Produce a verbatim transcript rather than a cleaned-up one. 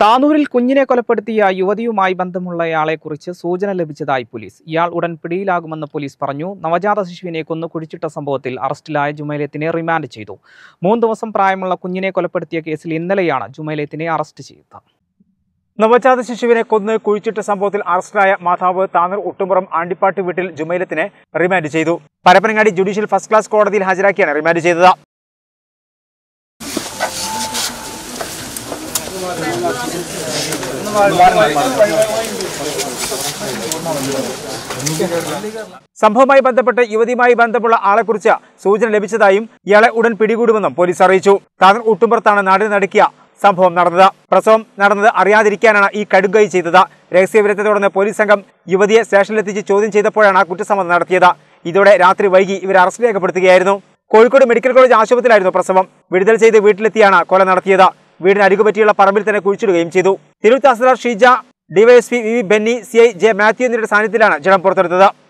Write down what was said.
താനൂരിൽ കുഞ്ഞിനെ കൊലപ്പെടുത്തിയ യുവതിയുമായി ബന്ധമുള്ളയാളെക്കുറിച്ച് സൂചന ലഭിച്ചതായി പോലീസ്. ഇയാൾ ഉടൻ പിടിയിലാകുമെന്ന് പോലീസ് പറഞ്ഞു. നവജാത ശിശുവിനെ കൊന്നു കുഴിച്ചിട്ട സംഭവത്തിൽ അറസ്റ്റിലായ ജുമൈലത്തിനെ റിമാൻഡ് ചെയ്തു. മൂന്ന് ദിവസം പ്രായമുള്ള കുഞ്ഞിനെ കൊലപ്പെടുത്തിയ കേസിൽ ഇന്നലെയാണ് ജുമൈലത്തിനെ അറസ്റ്റ് ചെയ്തത്. നവജാത ശിശുവിനെ കൊന്ന് കുഴിച്ചിട്ട സംഭവത്തിൽ അറസ്റ്റിലായ മാതാവ് താനൂർ ഒട്ടുംപുറം ആണ്ടിപ്പാട്ട് വീട്ടിൽ ജുമൈലത്തിനെ റിമാൻഡ് ചെയ്തു. പരപ്പനങ്ങാടി ജുഡീഷ്യൽ ഫസ്റ്റ് ക്ലാസ് കോടതിയിൽ ഹാജരാക്കിയാണ് റിമാൻഡ് ചെയ്തത്. സംഭവവുമായി ബന്ധപ്പെട്ട് യുവതിയുമായി ബന്ധമുള്ള ആളെക്കുറിച്ച് സൂചന ലഭിച്ചതായും ഇയാളെ ഉടൻ പിടികൂടുമെന്നും പോലീസ് അറിയിച്ചു. താനൂർ ഒട്ടുംപുറത്താണ് നാടിന് നടുക്കിയ സംഭവം നടന്നത്. പ്രസവം നടന്നത് അറിയാതിരിക്കാനാണ് ഈ കടുങ്കൈ ചെയ്തത്. രഹസ്യവിവരത്തെ തുടർന്ന് പോലീസ് സംഘം യുവതിയെ സ്റ്റേഷനിലെത്തിച്ച് ചോദ്യം ചെയ്തപ്പോഴാണ് കുറ്റസമ്മതം നടത്തിയത്. ഇതോടെ രാത്രി വൈകി ഇവരെ അറസ്റ്റ് രേഖപ്പെടുത്തുകയായിരുന്നു. കോഴിക്കോട് മെഡിക്കൽ കോളേജ് ആശുപത്രിയിലായിരുന്നു പ്രസവം. വിടുതൽ ചെയ്ത് വീട്ടിലെത്തിയാണ് കൊല നടത്തിയത്. വീടിന് അരികുപറ്റിയുള്ള പറമ്പിൽ തന്നെ കുഴിച്ചിടുകയും ചെയ്തു. Tirur tahsildar Sheeja, DYSP V V Benny, C I J Mathew എന്നിവരുടെ സാന്നിധ്യത്തിലാണ് ജഡം പുറത്തെടുത്തത്.